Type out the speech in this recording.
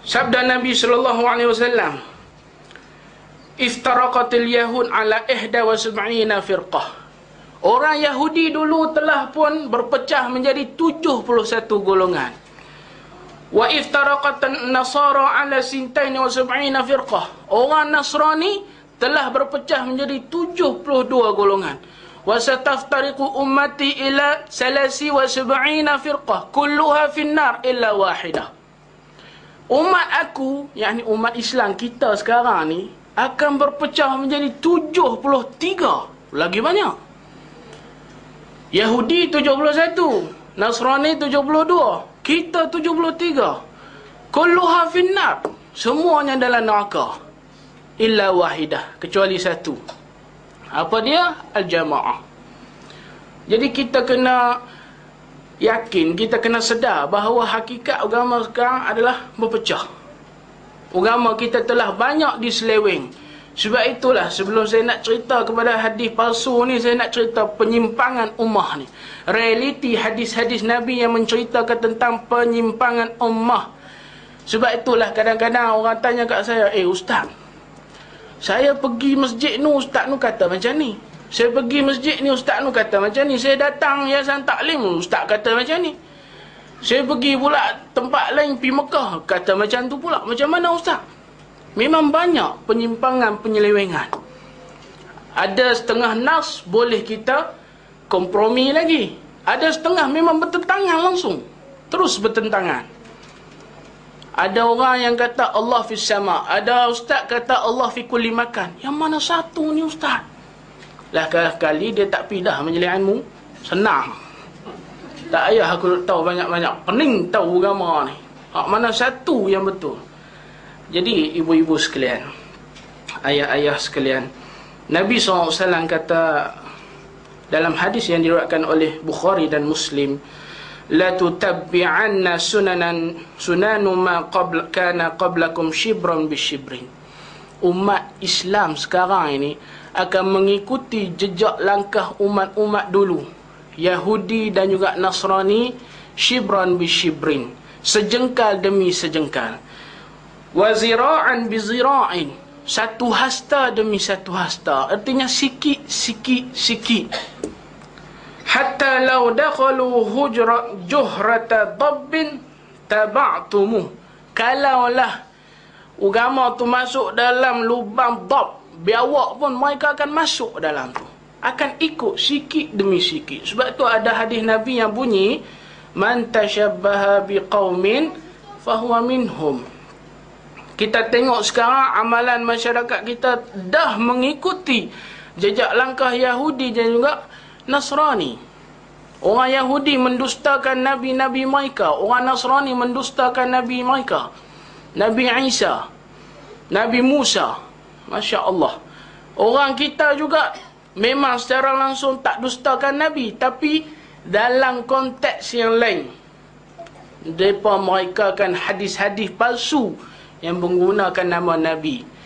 Sabda Nabi sallallahu alaihi wasallam, "Iftaraqatil yahud ala 71 firqah." Orang Yahudi dulu telah pun berpecah menjadi 71 golongan. Wa iftaraqatan nasara ala 72 firqah. Orang Nasrani telah berpecah menjadi 72 golongan. Wa sataftariqu ummati ila 73 firqah kulluha finnar illa wahidah. Umat aku, yakni umat Islam kita sekarang ni, akan berpecah menjadi 73. Lagi banyak. Yahudi 71, Nasrani 72, kita 73. Kulluha finnar, semuanya dalam neraka. Illa wahidah, kecuali satu. Apa dia? Al-jamaah. Jadi kita kena yakin, kita kena sedar bahawa hakikat agama sekarang adalah berpecah. Agama kita telah banyak diseleweng. Sebab itulah sebelum saya nak cerita kepada hadis palsu ni, saya nak cerita penyimpangan ummah ni. Realiti hadis-hadis Nabi yang menceritakan tentang penyimpangan ummah. Sebab itulah kadang-kadang orang tanya kat saya, ustaz, saya pergi masjid ni, ustaz nu kata macam ni. Saya pergi masjid ni, ustaz nu kata macam ni. Saya datang yayasan taklim, ustaz kata macam ni. Saya pergi pula tempat lain, pergi Mekah, kata macam tu pula. Macam mana ustaz? Memang banyak penyimpangan, penyelewengan. Ada setengah nas boleh kita kompromi lagi. Ada setengah memang bertentangan langsung. Terus bertentangan. Ada orang yang kata Allah fis sama. Ada ustaz kata Allah fi kulli makan. Yang mana satu ni ustaz? Lah kali dia tak pindah majlis ilmu, senang. Tak payah aku tahu banyak-banyak. Pening tahu agama ni. Mana satu yang betul? Jadi ibu-ibu sekalian, ayah-ayah sekalian, Nabi SAW kata dalam hadis yang diriwayatkan oleh Bukhari dan Muslim, la tutabbi'anna sunanu ma kana qablakum shibran bishibrin. Umat Islam sekarang ini akan mengikuti jejak langkah umat-umat dulu, Yahudi dan juga Nasrani, shibran bishibrin, sejengkal demi sejengkal. Wa zira'an bi zira'in, satu hasta demi satu hasta, artinya sikit sikit sikit. Hatta law dakhalu juhrata dabbin taba'tumu. Kalaulah agama tu masuk dalam lubang dab, biawak pun mereka akan masuk dalam tu, akan ikut sikit demi sikit. Sebab tu ada hadis Nabi yang bunyi, man tashabbaha biqaumin fahuwa minhum. Kita tengok sekarang amalan masyarakat kita dah mengikuti jejak langkah Yahudi dan juga Nasrani. Orang Yahudi mendustakan Nabi-Nabi mereka. Orang Nasrani mendustakan Nabi mereka. Nabi Isa, Nabi Musa. Masya Allah. Orang kita juga memang secara langsung tak dustakan Nabi, tapi dalam konteks yang lain. Mereka kan hadis-hadis palsu yang menggunakan nama Nabi.